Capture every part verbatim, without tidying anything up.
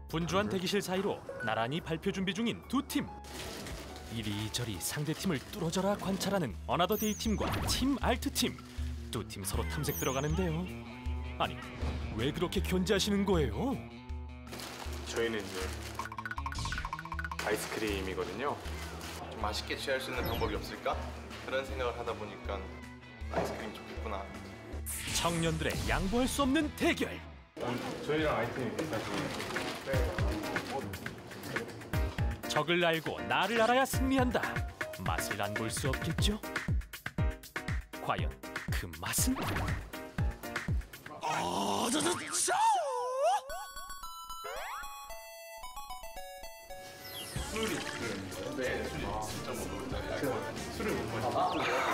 분주한 대기실 사이로 나란히 발표 준비 중인 두 팀. 이리저리 상대팀을 뚫어져라 관찰하는 어나더데이 팀과 팀 알트 팀. 두 팀 서로 탐색 들어가는데요. 아니, 왜 그렇게 견제하시는 거예요? 저희는 이제 아이스크림이거든요. 좀 맛있게 취할 수 있는 방법이 없을까? 그런 생각을 하다 보니까 아이스크림 좋겠구나. 청년들의 양보할 수 없는 대결. 저희랑 아이템이 비슷하시네요. 적을 알고 나를 알아야 승리한다. 맛을 안 볼 수 없겠죠? 과연 그 맛은? 아, 저, 저, 저! 술이 네, 술이 진짜 못 먹는다. 술을 못 마셔.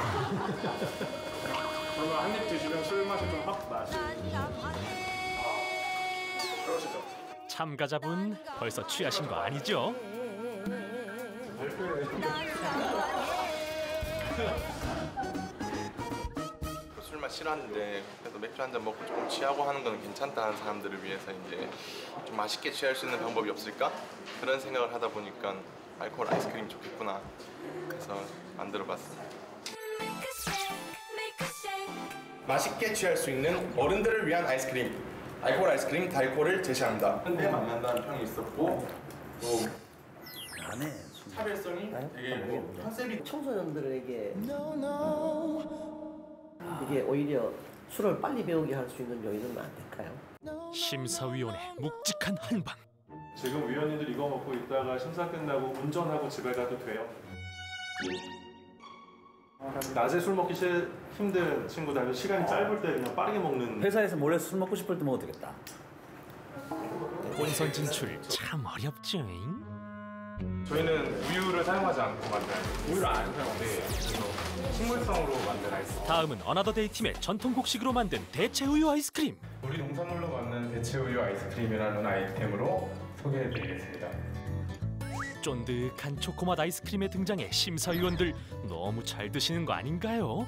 저는 한 입 드시면 술 맛이 좀 확 나시. 그러시죠. 참가자분 벌써 취하신 거 아니죠? 술맛 싫어하는데 그래도 맥주 한 잔 먹고 조금 취하고 하는 건 괜찮다는 사람들을 위해서 이제 좀 맛있게 취할 수 있는 방법이 없을까? 그런 생각을 하다 보니까 알코올 아이스크림 좋겠구나. 그래서 만들어봤습니다. 맛있게 취할 수 있는 어른들을 위한 아이스크림, 알코올 아이스크림 달코를 제시합니다. 현대 만난다는 평이 있었고 또 안해 차별성이 되게 뭐 컨셉이 청소년들에게 이게 오히려 술을 빨리 배우게 할 수 있는 요인은 안 될까요? 심사위원의 묵직한 한방. 지금 위원님들 이거 먹고 있다가 심사 끝나고 운전하고 집에 가도 돼요. 낮에 술 먹기 싫, 힘든 친구들 시간이 짧을 때 그냥 빠르게 먹는. 회사에서 몰래 술 먹고 싶을 때 먹어도 되겠다. 본선 진출 참 어렵죠. 저희는 우유를 사용하지 않고 만든 우유를 안 사용하는데 식물성으로 만든 아이스크림. 다음은 어나더데이 팀의 전통 곡식으로 만든 대체 우유 아이스크림. 우리 농산물로 만든 대체 우유 아이스크림이라는 아이템으로 소개해드리겠습니다. 쫀득한 초코맛 아이스크림의 등장에 심사위원들 너무 잘 드시는 거 아닌가요?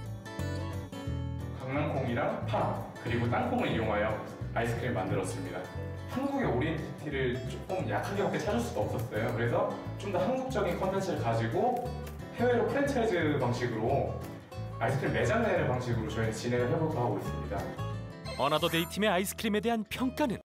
강낭콩이랑 파 그리고 땅콩을 이용하여 아이스크림을 만들었습니다. 한국의 오리엔티티를 조금 약하게밖에 찾을 수가 없었어요. 그래서 좀 더 한국적인 컨텐츠를 가지고 해외로 프랜차이즈 방식으로 아이스크림 매장 내는 방식으로 저희는 진행을 해볼까 하고 있습니다. 어나더데이 팀의 아이스크림에 대한 평가는?